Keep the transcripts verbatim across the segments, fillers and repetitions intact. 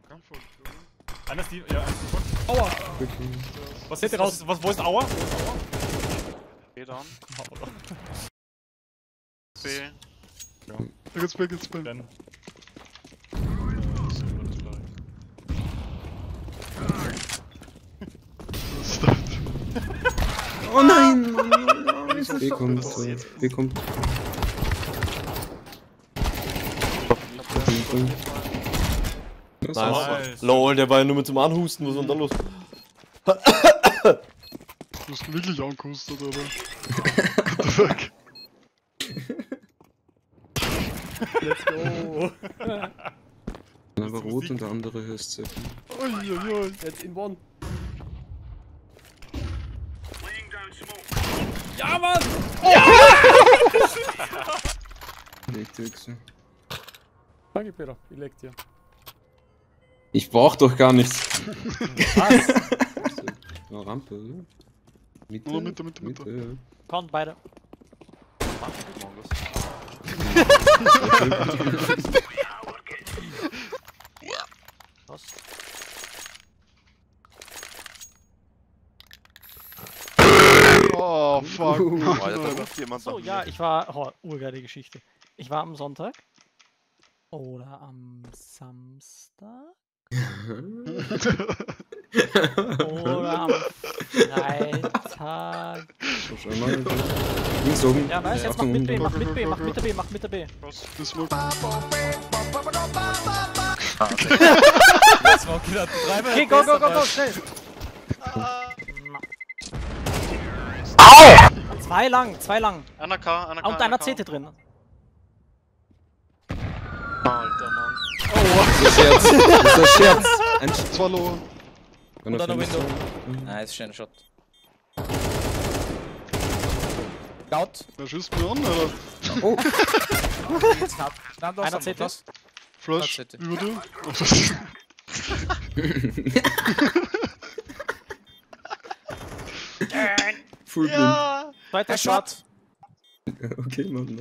Einer ist die, ja, einer ist die. Aua! Was ist raus? Was, wo ist Aua? B dann. B. Ja. Jetzt B, jetzt B. Dann. Was ist das? Oh nein! Mann, B kommt, äh, B kommt. Nice. Nice. Lol, der war ja nur mit dem Anhusten, was war denn da los? Du hast wirklich angehustet, oder? What the fuck? Let's go. Einer war rot und der andere ist sehr viel. Uiuiui. Jetzt in One. Ja, Mann! Leg die Wichse. Danke, Peter. Ich leg dir. Ich brauch doch gar nichts. Was? Ja, Rampe, oder? Mitte? Oh, Mitte, Mitte, Mitte. ja. Kommt beide. Was? Oh, fuck. Uh, Mann, Alter, da Alter. ruft jemand So, nach ja, mir. ich war. Oh, urgeile Geschichte. Ich war am Sonntag. Oder am Samstag. Oder am Freitag. Schau mal. Links oben. Ja, nice, jetzt mach Achtung, mit B, unten. mach mit B, mach mit der B, mach mit der B. Das smoke. Das war okay, da dreimal. Okay, go, go, go, go, schnell! Zwei lang, zwei lang. Einer K, einer K. Und einer C T drin. Alter, Mann. Das ist ein Scherz. Das ist ein Scherz. Ein Sch Zwei Lower. Kann Und auf einer Fenster. Window. Nice, schöner Shot. Laut. Wer schießt mir an, Alter? Oh! Einer C T. Flash, City. über dir. Oh, das- Full blind. Ja! Zweiter Shot. Okay, Mann.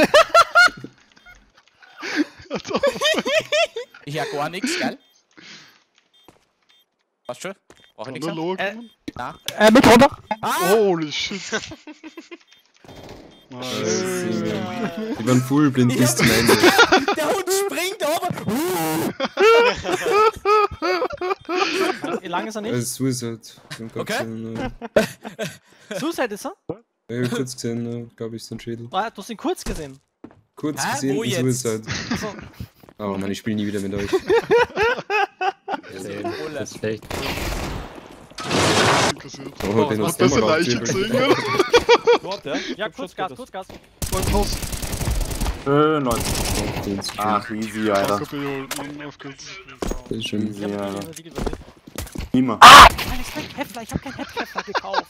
Ich hab gar nichts, gell? Passt schon? Brauch ich Kann nichts der mehr? Lower Äh. kommen? Äh, mit runter. Holy shit. Äh, Nice. Die waren full blind bis zum Ende. Der Hund springt aber! Wie lang ist er Äh, nicht? Suicide. Ich hab grad Okay. gesehen, äh, Suicide ist er? ich hab kurz gesehen, äh, glaube ich, so ein Schädel. Ah, du hast ihn kurz gesehen. Kurz Hä? gesehen, Wo in jetzt? Suicide. So. Oh Mann, ich spiele nie wieder mit euch. Das ist schlecht. Kassiert. Oh, den Hat hast du besser mal Leiche gesehen, oder? Dort, ja? Ja, kurz Gas, kurz Gas. Mein Haus. Äh, neunzig. Ach, Ach, easy, Alter. Danke, B holt, Mann, auf geht's. das ist schön. Easy, Ich hab Alter. den Siegel überlebt. Immer. Nein, ich hab Hefler, ich hab keinen Hefler gekauft.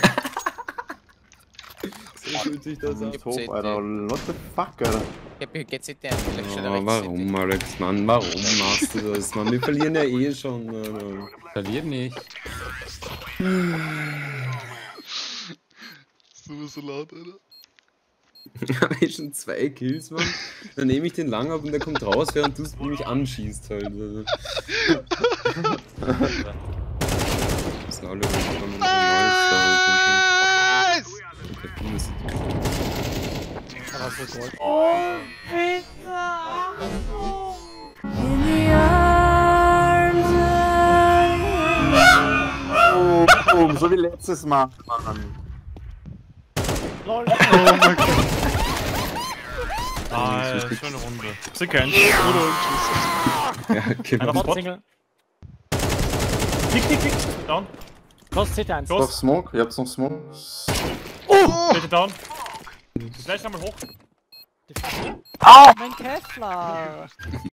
So fühlt sich das an. Top, Alter. What the fuck, Alter. G C T vielleicht schon Oh, warum, Alex, Mann, warum machst du das, Mann? Wir verlieren ja eh schon, Alter. Verliert nicht. So so laut, Alter. Ich habe schon zwei Kills, Mann. Dann nehme ich den lang ab und der kommt raus, während du mich anschießt halt. Also. Das sind alle willkommen. Nice! Aber so Gold. Boom, so wie letztes Mal, Mann. Lol. Oh mein Gott. Ah, schöne Runde. Sie kennt's. Ja, Einer genau. Spot. Single. Tick, tick, tick. Down. Close C T eins. Noch Los. Smoke, ihr habt noch Smoke. Bitte down. Gleich nochmal hoch. Mein Kevlar.